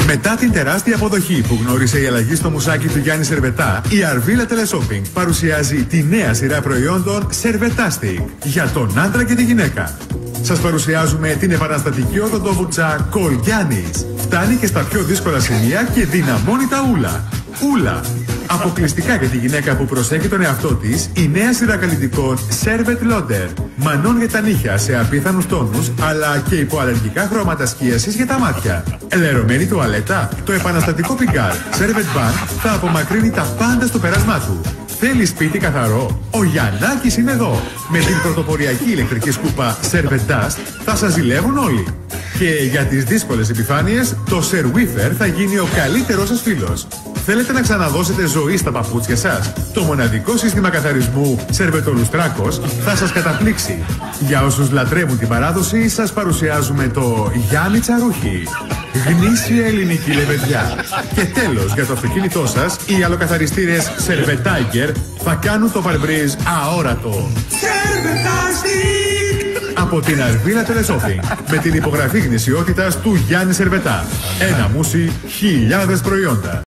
Μετά την τεράστια αποδοχή που γνώρισε η αλλαγή στο μουσάκι του Γιάννη Σερβετά, η Αρβίλα Τελεσόπινγκ παρουσιάζει τη νέα σειρά προϊόντων Σερβετάστικ για τον άντρα και τη γυναίκα. Σας παρουσιάζουμε την επαναστατική οδοντόβουρτσα Κολγιάννης. Φτάνει και στα πιο δύσκολα σημεία και δυναμώνει τα ούλα. Ούλα. Αποκλειστικά για τη γυναίκα που προσέχει τον εαυτό της, η νέα σειρά καλλιτικών Servet Loader. Μανών για τα νύχια σε απίθανους τόνους, αλλά και υποαλλεργικά χρώματα σκίασης για τα μάτια. Ελερωμένη τουαλέτα, το επαναστατικό πιγκάρ Servet Bar θα απομακρύνει τα πάντα στο πέρασμά του. Θέλει σπίτι καθαρό? Ο Γιαννάκης είναι εδώ. Με την πρωτοποριακή ηλεκτρική σκούπα Servet Dust θα σας ζηλεύουν όλοι. Και για τις δύσκολες επιφάνειες, το Serwifer θα γίνει ο καλύτερός σας φίλος. Θέλετε να ξαναδώσετε ζωή στα παπούτσια σας? Το μοναδικό σύστημα καθαρισμού Σερβετολουστράκος θα σας καταπλήξει. Για όσους λατρεύουν την παράδοση, σας παρουσιάζουμε το Γιάννη Τσαρούχη. Γνήσια ελληνική λεβεδιά. Και τέλος, για το αυτοκίνητό σας, οι αλοκαθαριστήρες Servetiger θα κάνουν το παρμπρίζ αόρατο. Από την Αρβίλα Τελεσόπινγκ, με την υπογραφή γνησιότητας του Γιάννη Σερβετά. Ένα μουσι, χιλιάδες προϊόντα.